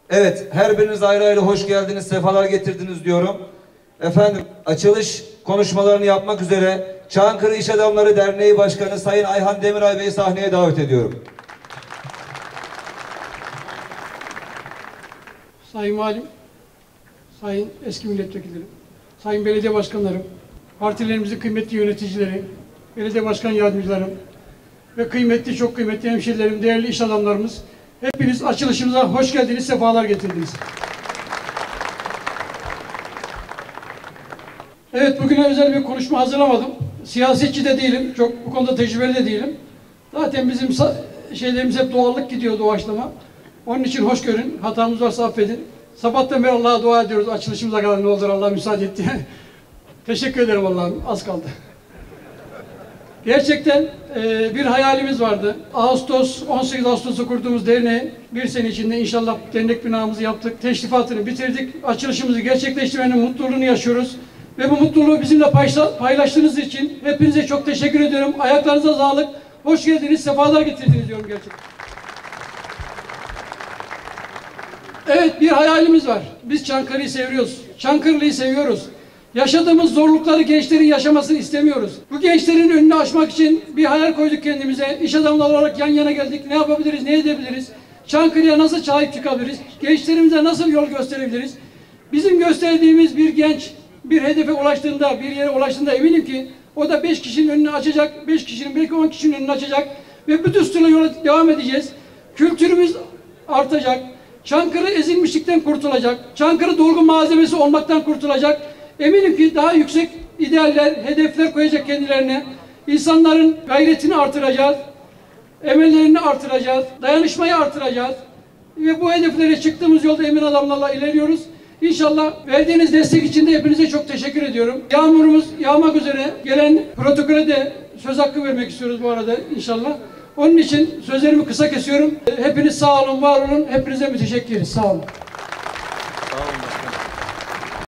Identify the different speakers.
Speaker 1: Evet, her biriniz ayrı ayrı hoş geldiniz, sefalar getirdiniz diyorum. Efendim, açılış konuşmalarını yapmak üzere Çankırı İş Adamları Derneği Başkanı Sayın Ayhan Demiray Bey'i sahneye davet ediyorum.
Speaker 2: Sayın Valim, Sayın eski milletvekillerim, Sayın belediye başkanlarım, partilerimizin kıymetli yöneticileri, belediye başkan yardımcılarım ve kıymetli, çok kıymetli hemşehrilerim, değerli iş adamlarımız, hepiniz açılışımıza hoş geldiniz, sefalar getirdiniz. Evet, bugüne özel bir konuşma hazırlamadım. Siyasetçi de değilim, çok bu konuda tecrübeli de değilim. Zaten bizim şeylerimiz hep doğallık gidiyor, doğaçlama. Onun için hoş görün, hatamız varsa affedin. Sabahtan beri Allah'a dua ediyoruz, açılışımıza kadar ne olur Allah müsaade etti. Teşekkür ederim Allah'ım, az kaldı. Gerçekten bir hayalimiz vardı. 18 Ağustos'ta kurduğumuz derneğin bir sene içinde inşallah dernek binamızı yaptık, teşrifatını bitirdik, açılışımızı gerçekleştirmenin mutluluğunu yaşıyoruz. Ve bu mutluluğu bizimle paylaştığınız için hepinize çok teşekkür ediyorum. Ayaklarınıza sağlık, hoş geldiniz, sefalar getirdiniz diyorum gerçekten. Evet, bir hayalimiz var. Biz Çankırı'yı seviyoruz, Çankırılı'yı seviyoruz. Yaşadığımız zorlukları gençlerin yaşamasını istemiyoruz. Bu gençlerin önünü açmak için bir hayal koyduk kendimize. İş adamları olarak yan yana geldik. Ne yapabiliriz, ne edebiliriz? Çankırı'ya nasıl sahip çıkabiliriz? Gençlerimize nasıl yol gösterebiliriz? Bizim gösterdiğimiz bir genç bir hedefe ulaştığında, bir yere ulaştığında eminim ki o da 5 kişinin önünü açacak, 5 kişinin belki 10 kişinin önünü açacak ve bu düsturla yola devam edeceğiz. Kültürümüz artacak. Çankırı ezilmişlikten kurtulacak. Çankırı dolgu malzemesi olmaktan kurtulacak. Eminim ki daha yüksek idealler, hedefler koyacak kendilerine. İnsanların gayretini artıracağız. Emellerini artıracağız. Dayanışmayı artıracağız. Ve bu hedeflere çıktığımız yolda emin adamlarla ilerliyoruz. İnşallah verdiğiniz destek için de hepinize çok teşekkür ediyorum. Yağmurumuz yağmak üzere, gelen protokole de söz hakkı vermek istiyoruz bu arada inşallah. Onun için sözlerimi kısa kesiyorum. Hepiniz sağ olun, var olun. Hepinize müteşekkiriz. Sağ olun.